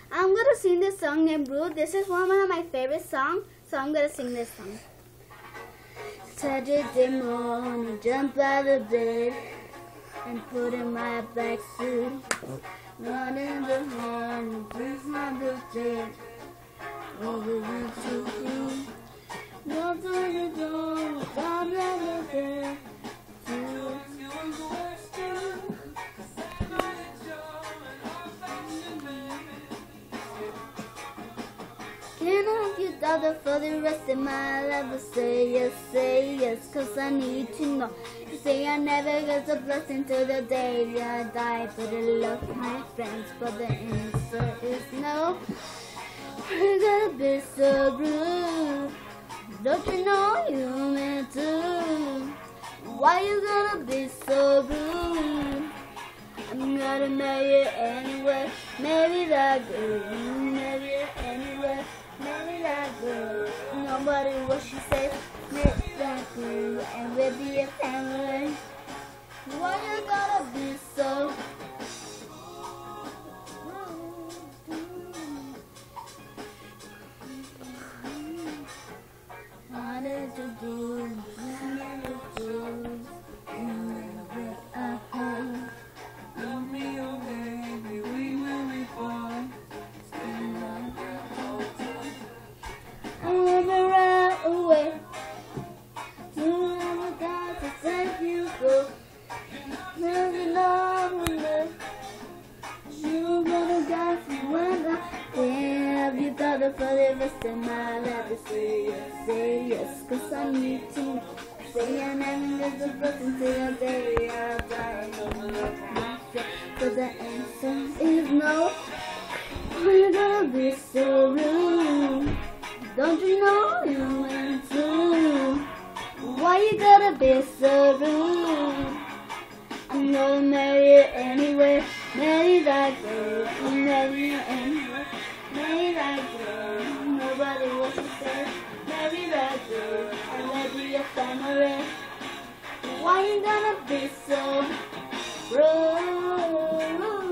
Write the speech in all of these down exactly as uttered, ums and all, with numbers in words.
I'm gonna sing this song named Blue. This is one of my favorite songs, so I'm gonna sing this song. Saturday morning, jump out of bed and put in my black suit. Run in the morning, please my birthday. Over to you. Walk through the door, jump out of bed. Can I have your daughter for the rest of my life? Say yes, say yes, cause I need to know. You say I never get a blessing till the day I die. But I love my friends, but the answer is no. I gotta be so blue. Don't you know you meant to? Why you gotta be so blue? I'm gonna marry you anyway. Marry that girl, marry you anyway. Marry that girl. Nobody what she says. Marry that girl, and we'll be a family. Why you gotta be so? What did you do? What did you do? Love me, oh baby, we will be born. I'll never run away. You never got to take you go. Never know you're gonna guide me when I have you got it for the rest of my life. Say yes, say yes, cause I need to know. Say I never get the blessing till the day I die. But the answer is no. You're gonna be so rude. Don't you know you went to? Why you gotta be so rude? I'm gonna marry you anyway. Marry that girl. Marry you anyway. Marry that girl. Nobody wants to say. Marry that girl. I will be your family. Why you gonna be so rude?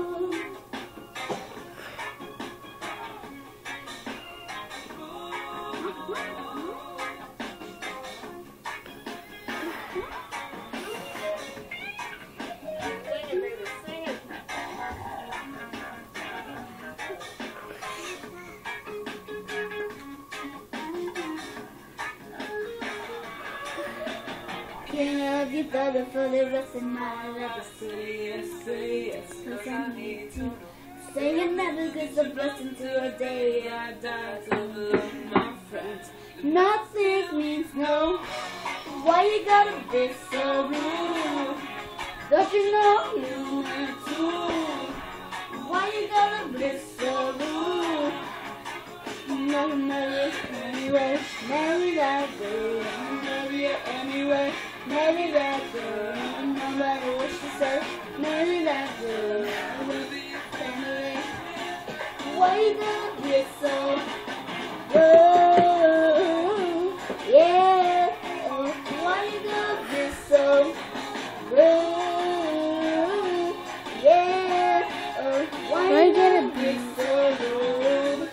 Can't have you better for the rest of my life. Say yes, say yes, cause I need to. Say it never gets a blessing till the day I die. To love my friends, nothing means no. Why you gotta be so rude? Don't you know you meant to? Why you gotta be so rude? Never marry anyway. Marry that girl. Marry her anyway. Marry that girl. No matter what she says. Marry that girl. We'll be a family. Why you gonna be so rude? Yeah. Oh, why you gonna be so rude? Yeah. Oh, why you gonna be so rude?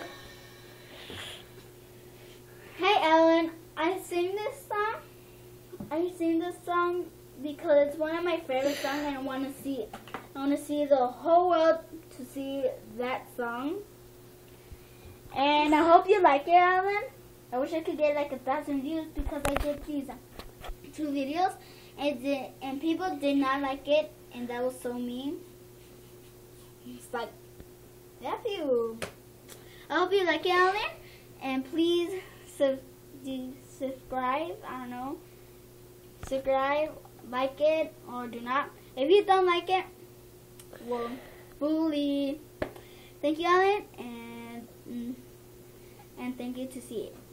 Hey Ellen, I sing this song. I sing this song because it's one of my favorite songs and I want to see it. I want to see the whole world to see that song. And I hope you like it, Ellen. I wish I could get like a thousand views because I did these two videos and did, and people did not like it, and that was so mean. It's like, F you. I hope you like it, Ellen, and please sub do subscribe. I don't know. Subscribe, like it, or do not. If you don't like it, well, bully. Thank you, Ellen, and and thank you to see it.